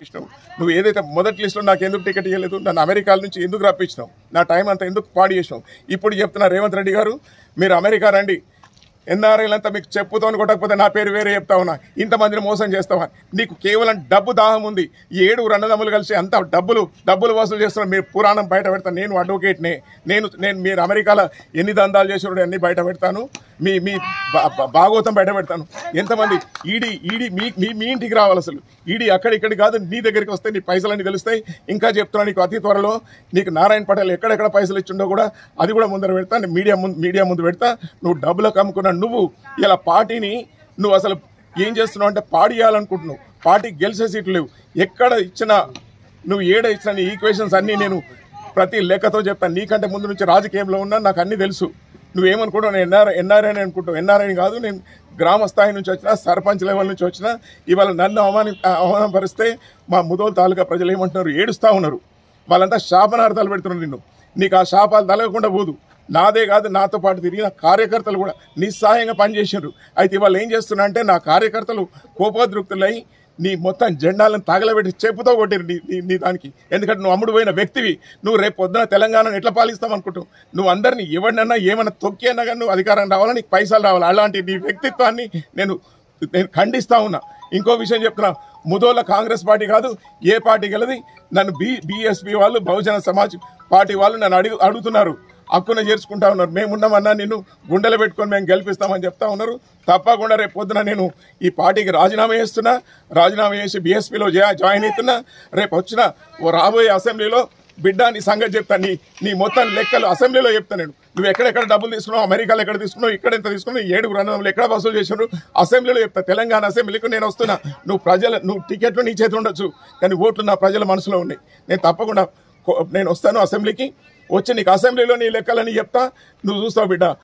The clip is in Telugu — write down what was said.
చేసినావు? నువ్వు ఏదైతే మొదటి లిస్టులో నాకు ఎందుకు టికెట్ ఇవ్వలేదు? నన్ను అమెరికా నుంచి ఎందుకు రప్పించినావు? నా టైం అంతా ఎందుకు పాడు చేసినావు? ఇప్పుడు చెప్తున్నా రేవంత్ రెడ్డి గారు, మీరు అమెరికా రండి, ఎన్ఆర్ఐలంతా మీకు చెప్పుతో కొట్టకపోతే నా పేరు వేరే చెప్తా ఉన్నా, ఇంతమందిని మోసం చేస్తావా? నీకు కేవలం డబ్బు దాహం ఉంది. ఈ 7 అన్నదమ్ములు కలిసి అంత డబ్బులు వసూలు చేస్తున్నారు. మీరు పురాణం బయట పెడతాను, నేను అడ్వకేట్నే, నేను మీరు అమెరికాలో ఎన్ని దందాలు చేసినాడు అన్ని బయట పెడతాను, మీ మీ భాగవతం బయట పెడతాను. ఎంతమంది ఈడీ మీ ఇంటికి రావాలి, అసలు ఈడీ అక్కడిక్కడి కాదు, నీ దగ్గరికి వస్తే నీ పైసలన్నీ తెలుస్తాయి. ఇంకా చెప్తున్నా, నీకు అతి త్వరలో నీకు నారాయణ పటేల్ ఎక్కడెక్కడ పైసలు ఇచ్చిండో కూడా అది కూడా ముందర పెడతా, మీడియా ముందు పెడతా. నువ్వు డబ్బులకు అమ్ముకున్నా నువ్వు ఇలా పార్టీని నువ్వు అసలు ఏం చేస్తున్నావు అంటే పాడియాలనుకుంటున్నావు. పార్టీ గెలిచే సీట్లు లేవు. ఎక్కడ ఇచ్చినా నువ్వు ఇచ్చిన నీ ఈక్వేషన్స్ అన్నీ నేను ప్రతి లెక్కతో చెప్తాను. నీకంటే ముందు నుంచి రాజకీయంలో ఉన్నా, నాకు అన్నీ తెలుసు. నువ్వేమనుకుంటావు? నేను ఎన్ఆర్ఐ అనుకుంటావు. ఎన్ఆర్ఐని కాదు, నేను గ్రామ స్థాయి నుంచి వచ్చినా, సర్పంచ్ లెవెల్ నుంచి వచ్చినా. ఇవాళ నన్ను అవమానపరిస్తే మా ముదోల్ తాలూకా ప్రజలు ఏమంటున్నారు? ఏడుస్తూ ఉన్నారు. వాళ్ళంతా శాపనార్థాలు పెడుతున్నారు నిన్ను. నీకు ఆ శాపాలు తలగకుండా పోదు. నాదే కాదు, నాతో పాటు తిరిగిన కార్యకర్తలు కూడా నిస్సహాయంగా పనిచేసారు. అయితే ఇవాళ ఏం చేస్తున్నా అంటే, నా కార్యకర్తలు కోపోద్రిక్తులై నీ మొత్తం జెండాలను తగలబెట్టి చెప్పుతో కొట్టిరు నీ దానికి. ఎందుకంటే నువ్వు అమ్ముడు పోయిన వ్యక్తివి. నువ్వు రేపు పొద్దున తెలంగాణను ఎట్లా పాలిస్తావు అనుకుంటావు? నువ్వు అందరినీ ఎవరినన్నా ఏమన్నా తొక్కి అన్నా కానీ నువ్వు అధికారం రావాలా, నీకు పైసలు రావాలి. అలాంటి నీ వ్యక్తిత్వాన్ని నేను ఖండిస్తా ఉన్నా. ఇంకో విషయం చెప్తున్నా, ముదోళ్ళ కాంగ్రెస్ పార్టీ కాదు, ఏ పార్టీ గెలది. నన్ను బీఎస్పీ వాళ్ళు, బహుజన సమాజ్ పార్టీ వాళ్ళు నన్ను అడుగుతున్నారు, హక్కున చేర్చుకుంటా ఉన్నారు. మేమున్నామన్నా నిన్ను గుండెలు పెట్టుకొని మేము గెలిపిస్తామని చెప్తా ఉన్నారు. తప్పకుండా రేపు పొద్దున నేను ఈ పార్టీకి రాజీనామా చేస్తున్నా. రాజీనామా చేసి బీఎస్పీలో జాయిన్ అవుతున్నా. రేపు వచ్చిన రాబోయే అసెంబ్లీలో బిడ్డ నీ సంగతి చెప్తా. నీ మొత్తం లెక్కలు అసెంబ్లీలో చెప్తా నేను. నువ్వు ఎక్కడెక్కడ డబ్బులు తీసుకున్నావు, అమెరికాలో ఎక్కడ తీసుకున్నావు, ఇక్కడ ఎంత తీసుకున్నావు, 7 అన్నదమ్ములు ఎక్కడ వసూలు చేసినారు, అసెంబ్లీలో చెప్తా. తెలంగాణ అసెంబ్లీకి నేను వస్తున్నా. నువ్వు టికెట్లు నీ చేతిలో ఉండొచ్చు, కానీ ఓట్లు నా ప్రజల మనసులో ఉన్నాయి. నేను తప్పకుండా నేను వస్తాను అసెంబ్లీకి. వచ్చి నీకు అసెంబ్లీలో నీ లెక్కలని చెప్తా. నువ్వు చూస్తావు బిడ్డ.